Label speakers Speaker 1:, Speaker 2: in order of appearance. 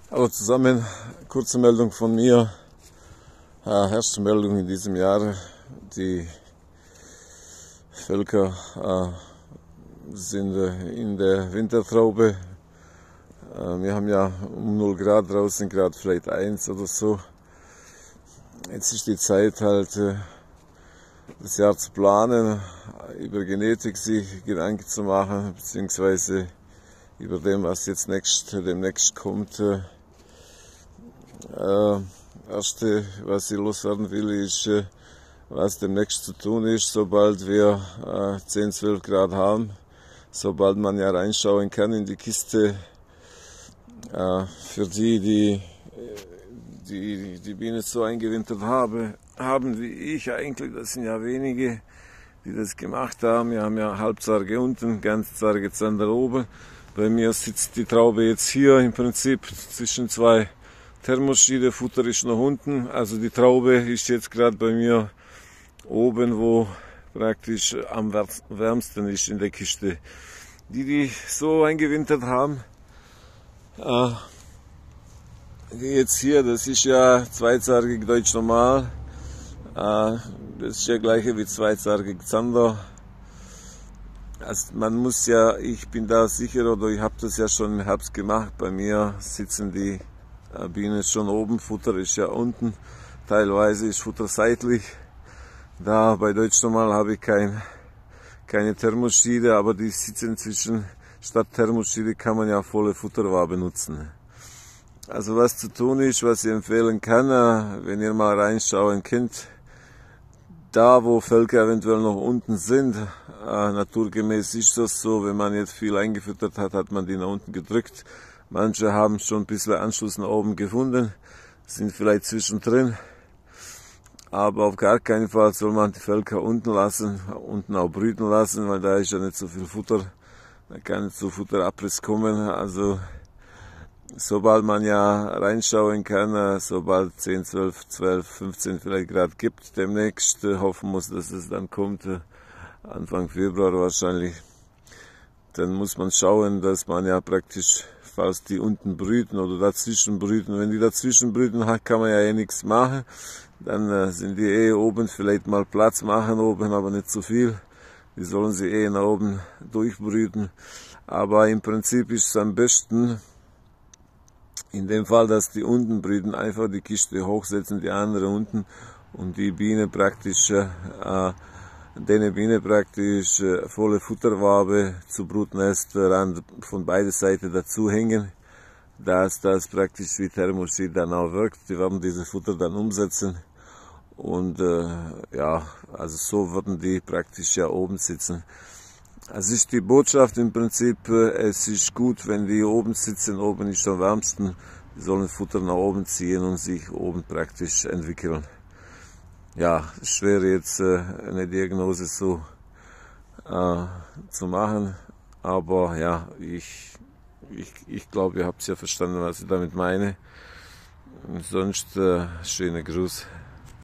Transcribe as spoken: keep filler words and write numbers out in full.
Speaker 1: Hallo zusammen, kurze Meldung von mir. Äh, erste Meldung in diesem Jahr. Die Völker äh, sind äh, in der Wintertraube. Äh, wir haben ja um null Grad draußen, Grad vielleicht eins oder so. Jetzt ist die Zeit halt, äh, das Jahr zu planen, über Genetik sich Gedanken zu machen, beziehungsweise über dem, was jetzt nächst, demnächst kommt. Äh, Äh, erste, was ich loswerden will, ist, äh, was demnächst zu tun ist, sobald wir äh, zehn, zwölf Grad haben, sobald man ja reinschauen kann in die Kiste. Äh, für die, die die, die Biene so eingewintert habe, haben wie ich eigentlich, das sind ja wenige, die das gemacht haben. Wir haben ja Halbzarge unten, Ganzzarge Zander oben. Bei mir sitzt die Traube jetzt hier im Prinzip zwischen zwei Thermoschiede, Futter ist noch unten, also die Traube ist jetzt gerade bei mir oben, wo praktisch am wärmsten ist in der Kiste. Die, die so eingewintert haben, äh, die jetzt hier, das ist ja zweizargig Deutsch normal, äh, das ist ja gleiche wie zweizargig Zander. Also man muss ja, ich bin da sicher, oder ich habe das ja schon im Herbst gemacht, bei mir sitzen die Biene ist schon oben, Futter ist ja unten, teilweise ist Futter seitlich. Da bei Deutsch normal habe ich kein, keine Thermoschiede, aber die sitzen zwischen, statt Thermoschiede kann man ja volle Futterwabe nutzen. Also was zu tun ist, was ich empfehlen kann, wenn ihr mal reinschauen könnt, da wo Völker eventuell noch unten sind, naturgemäß ist das so, wenn man jetzt viel eingefüttert hat, hat man die nach unten gedrückt. Manche haben schon ein bisschen Anschluss nach oben gefunden, sind vielleicht zwischendrin, aber auf gar keinen Fall soll man die Völker unten lassen, unten auch brüten lassen, weil da ist ja nicht so viel Futter, da kann nicht so Futterabriss kommen. Also sobald man ja reinschauen kann, sobald zehn, zwölf, zwölf, fünfzehn vielleicht Grad gibt, demnächst hoffen muss, dass es dann kommt, Anfang Februar wahrscheinlich, dann muss man schauen, dass man ja praktisch, falls die unten brüten oder dazwischen brüten. Wenn die dazwischen brüten, kann man ja eh nichts machen. Dann äh, sind die eh oben, vielleicht mal Platz machen oben, aber nicht zu viel. Die sollen sie eh nach oben durchbrüten. Aber im Prinzip ist es am besten, in dem Fall, dass die unten brüten, einfach die Kiste hochsetzen, die andere unten und die Biene praktisch äh, Dene Biene praktisch äh, volle Futterwabe zu Brutnestrand von beiden Seiten dazu hängen, dass das praktisch wie Thermoschied dann auch wirkt. Die werden diese Futter dann umsetzen und äh, ja, also so würden die praktisch ja oben sitzen. Also ist die Botschaft im Prinzip, äh, es ist gut, wenn die oben sitzen, oben ist am wärmsten, die sollen Futter nach oben ziehen und sich oben praktisch entwickeln. Ja, schwer jetzt äh, eine Diagnose so äh, zu machen, aber ja, ich, ich, ich glaube, ihr habt ja verstanden, was ich damit meine. Und sonst äh, schöner Gruß.